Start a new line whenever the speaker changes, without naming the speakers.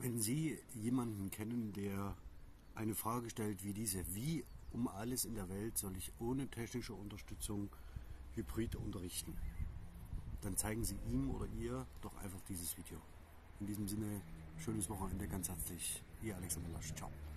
Wenn Sie jemanden kennen, der eine Frage stellt wie diese, wie um alles in der Welt soll ich ohne technische Unterstützung Hybrid unterrichten, dann zeigen Sie ihm oder ihr doch einfach dieses Video. In diesem Sinne, schönes Wochenende, ganz herzlich, Ihr Alexander Lasch. Ciao.